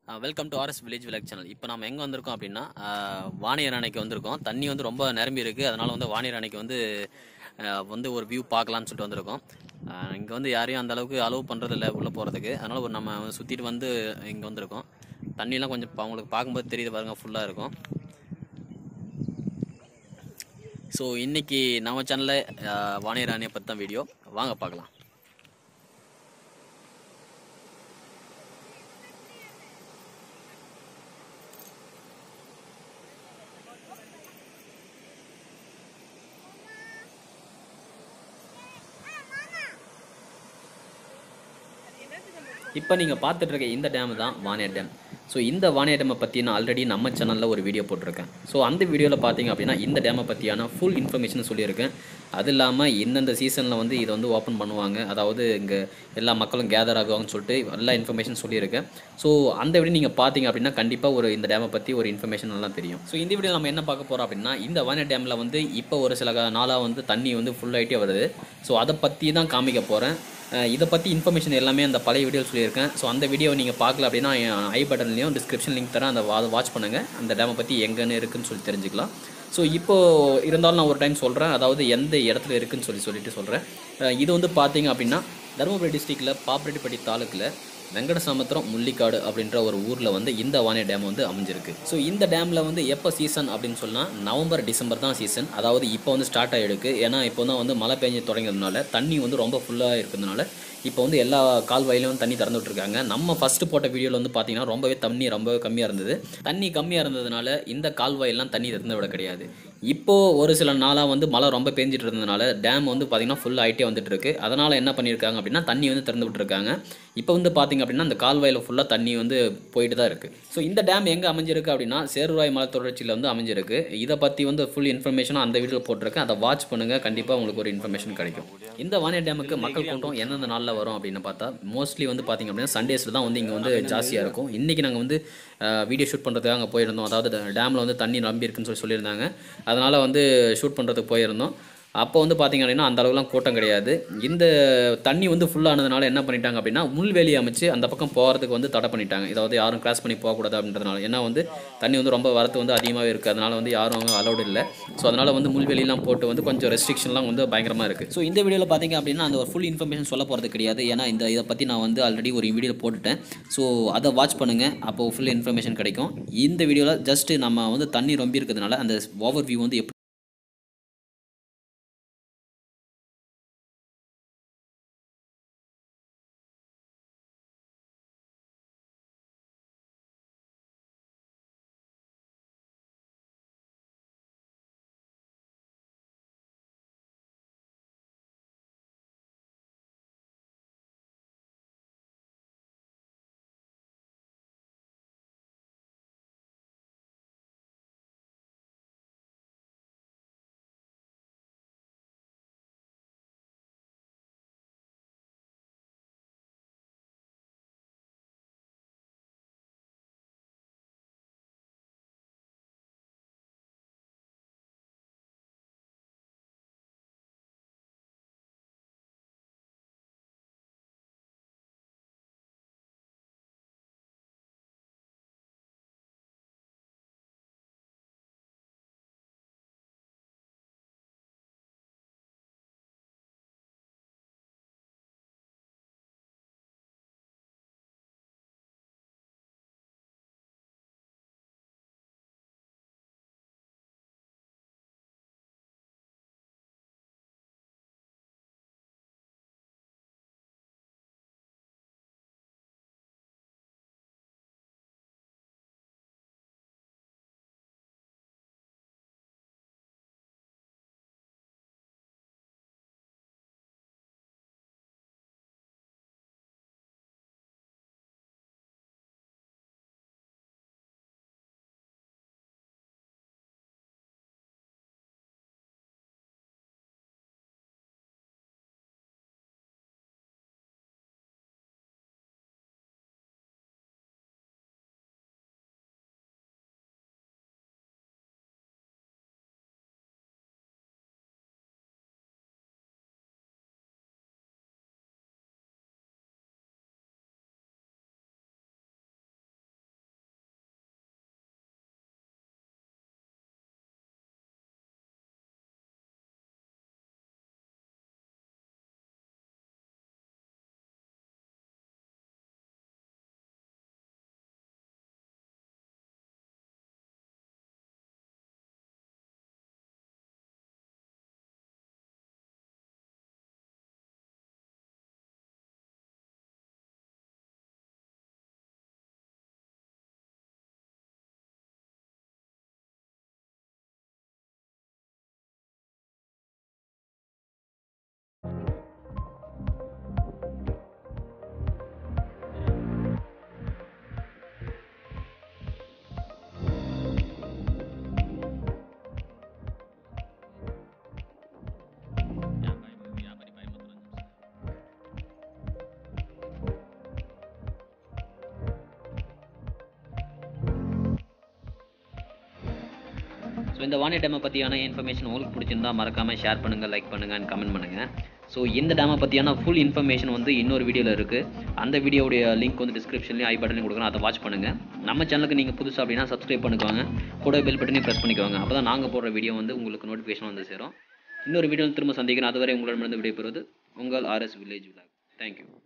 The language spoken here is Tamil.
Welcome to RS village vlog channel. இப்போ நம்ம எங்கே வந்திருக்கோம் அப்படின்னா வாணியர் அணைக்கு வந்திருக்கோம். தண்ணி வந்து ரொம்ப நிரம்பி இருக்குது. அதனால் வந்து வாணியர் அணைக்கு வந்து ஒரு வியூ பார்க்கலான்னு சொல்லிட்டு வந்திருக்கோம். இங்கே வந்து யாரையும் அந்த அளவுக்கு அலோவ் பண்ணுறதில்ல உள்ளே போகிறதுக்கு. அதனால் ஒரு நம்ம சுற்றிட்டு வந்து இங்கே வந்திருக்கோம். தண்ணியெலாம் கொஞ்சம் அவங்களுக்கு பார்க்கும்போது தெரியுது பாருங்க, ஃபுல்லாக இருக்கும். ஸோ இன்றைக்கி நம்ம சேனலில் வாணியர் அணையை பற்றி தான் வீடியோ. வாங்க பார்க்கலாம். இப்போ நீங்கள் பார்த்துட்டு இருக்க இந்த டேம் தான் வாணியர் டேம். ஸோ இந்த வாணியர் டேமை பற்றி நான் ஆல்ரெடி நம்ம சேனலில் ஒரு வீடியோ போட்டிருக்கேன். ஸோ அந்த வீடியோவில் பார்த்தீங்க அப்படின்னா இந்த டேமை பற்றியான ஃபுல் இன்ஃபர்மேஷன் சொல்லியிருக்கேன். அது இல்லாமல் இந்தந்த சீசனில் வந்து இதை வந்து ஓப்பன் பண்ணுவாங்க, அதாவது இங்கே எல்லா மக்களும் கேதர் ஆகுவாங்கன்னு சொல்லிட்டு எல்லா இன்ஃபர்மேஷன் சொல்லியிருக்கேன். ஸோ அந்த வீடியோ நீங்கள் பார்த்தீங்க அப்படின்னா கண்டிப்பாக இந்த டேமை பற்றி ஒரு இன்ஃபர்மேஷன் நல்லா தெரியும். ஸோ இந்த வீடியோ நம்ம என்ன பார்க்க போகிறோம் அப்படின்னா, இந்த வாணியர் டேமில் வந்து இப்போ ஒரு சில நாளாக வந்து தண்ணி வந்து ஃபுல் ஆகிட்டே வருது. ஸோ அதை பற்றி தான் காமிக்க போகிறேன். இதை பற்றி இன்ஃபர்மேஷன் எல்லாமே அந்த பழைய வீடியோ சொல்லியிருக்கேன். ஸோ அந்த வீடியோ நீங்கள் பார்க்கல அப்படின்னா ஐ பட்டன்லையும் டிஸ்கிரிப்ஷன் லிங்க் தரேன், அதை வாட்ச் பண்ணுங்கள். அந்த டேமை பற்றி எங்கன்னு இருக்குதுன்னு சொல்லி தெரிஞ்சுக்கலாம். ஸோ இப்போது இருந்தாலும் நான் ஒரு டைம் சொல்கிறேன், அதாவது எந்த இடத்துல இருக்குதுன்னு சொல்லிட்டு சொல்கிறேன். இது வந்து பார்த்தீங்க அப்படின்னா தருமபுரி டிஸ்ட்ரிக்டில் பாப்பிரெட்டிப்பட்டி தாலுக்கில் வெங்கடசமுத்திரம் முள்ளிக்காடு அப்படின்ற ஒரு ஊரில் வந்து இந்த வாணியர் டேம் வந்து அமைஞ்சிருக்கு. ஸோ இந்த டேமில் வந்து எப்போ சீசன் அப்படின்னு சொன்னால் நவம்பர் டிசம்பர் தான் சீசன். அதாவது இப்போ வந்து ஸ்டார்ட் ஆகிடுக்கு. ஏன்னா இப்போ தான் வந்து மழை பெஞ்சு தொடங்கிறதுனால தண்ணி வந்து ரொம்ப ஃபுல்லாக இருக்கிறதுனால இப்போ வந்து எல்லா கால்வாயிலும் தண்ணி திறந்து விட்டுருக்காங்க. நம்ம ஃபஸ்ட்டு போட்ட வீடியோவில் வந்து பார்த்தீங்கன்னா தண்ணி ரொம்பவே கம்மியாக இருந்தது. தண்ணி கம்மியாக இருந்ததுனால இந்த கால்வாயெல்லாம் தண்ணி திறந்து விட கிடையாது. இப்போது ஒரு சில நாளாக வந்து மழை ரொம்ப பெஞ்சிட்டு இருந்ததுனால டேம் வந்து பார்த்திங்கன்னா ஃபுல் ஆகிட்டே வந்துட்டு இருக்கு. அதனால் என்ன பண்ணியிருக்காங்க அப்படின்னா தண்ணி வந்து திறந்து விட்டுருக்காங்க. இப்போ வந்து பார்த்திங்க அப்படின்னா அந்த கால்வாயில் ஃபுல்லாக தண்ணி வந்து போயிட்டு தான் இருக்குது. ஸோ இந்த டேம் எங்கே அமைஞ்சிருக்கு அப்படின்னா சேருவாய் மலை தொடர்ச்சியில் வந்து அமைஞ்சிருக்கு. இதை பற்றி வந்து ஃபுல் இன்ஃபர்மேஷனும் அந்த வீடியோவில் போட்டிருக்கேன். அதை வாட்ச் பண்ணுங்கள், கண்டிப்பாக உங்களுக்கு ஒரு இன்ஃபர்மேஷன் கிடைக்கும். இந்த வாணியர் டேமுக்கு மக்கள் கூட்டம் எந்தெந்த நாளில் வரும் அப்படின்னு பார்த்தா மோஸ்ட்லி வந்து பார்த்திங்க அப்படின்னா சண்டேஸில் தான் வந்து இங்கே வந்து ஜாஸ்தியாக இருக்கும். இன்றைக்கி நாங்கள் வந்து வீடியோ ஷூட் பண்ணுறதுக்காக அங்கே போயிருந்தோம். அதாவது டேமில் வந்து தண்ணி நம்பி இருக்குன்னு சொல்லியிருந்தாங்க. அதனால் வந்து ஷூட் பண்ணுறதுக்கு போயிருந்தோம். அப்போ வந்து பார்த்திங்க அப்படின்னா அந்த அளவுலாம் கூட்டம் கிடையாது. இந்த தண்ணி வந்து ஃபுல்லானதுனால என்ன பண்ணிட்டாங்க அப்படின்னா முள்வேலி அமைச்சு அந்த பக்கம் போகிறதுக்கு வந்து தடை பண்ணிட்டாங்க. இதாவது யாரும் கிராஸ் பண்ணி போகக்கூடாது அப்படின்றதுனால. ஏன்னா வந்து தண்ணி வந்து ரொம்ப வரத்து வந்து அதிகமாகவே இருக்குது. அதனால் வந்து யாரும் அங்கே அலௌடு இல்லை. ஸோ அதனால் வந்து முள்வேலிலாம் போட்டு வந்து கொஞ்சம் ரெஸ்ட்ரிக்ஷன்லாம் வந்து பயங்கரமாக இருக்குது. ஸோ இந்த வீடியோவில் பார்த்திங்க அப்படின்னா அந்த ஒரு ஃபுல் இன்ஃபர்மேஷன் சொல்ல போகிறது கிடையாது. ஏன்னா இதை பற்றி நான் வந்து ஆல்ரெடி ஒரு வீடியோவில் போட்டுட்டேன். ஸோ அதை வாட்ச் பண்ணுங்கள், அப்போது ஃபுல் இன்ஃபர்மேஷன் கிடைக்கும். இந்த வீடியோவில் ஜஸ்ட்டு நம்ம வந்து தண்ணி ரொம்ப இருக்கிறதுனால அந்த ஓவர் வியூ வந்து எப்படி ஸோ இந்த வாணிய டேமை பற்றியான இன்ஃபர்மேஷன் உங்களுக்கு பிடிச்சிருந்தா மறக்காமல் ஷேர் பண்ணுங்கள், லைக் பண்ணுங்கள் அண்ட் கமெண்ட் பண்ணுங்கள். ஸோ இந்த டேமை பற்றியான ஃபுல் இன்ஃபர்மேஷன் வந்து இன்னொரு வீடியோவில் இருக்குது. அந்த வீடியோடைய லிங்க் வந்து டிஸ்கிரிப்ஷன்லேயும் ஐ பட்டனையும் கொடுக்குறேன், அதை வாட்ச் பண்ணுங்கள். நம்ம சேனலுக்கு நீங்கள் புதுசாக அப்படின்னா சப்ஸ்கிரைப் பண்ணிக்கோங்க, கூட பெல் பட்டனையும் ப்ரெஸ் பண்ணிக்கோங்க. அப்போ தான் நாங்கள் போடுற வீடியோ வந்து உங்களுக்கு நோட்டிஃபிகேஷன் வந்து சேரும். இன்னொரு வீடியோவில் திரும்ப சந்திக்கிறேன். அதுவரை உங்களிடமிருந்து விடைபெறுவது உங்கள் RS வில்லேஜ் விலாக். தேங்க்யூ.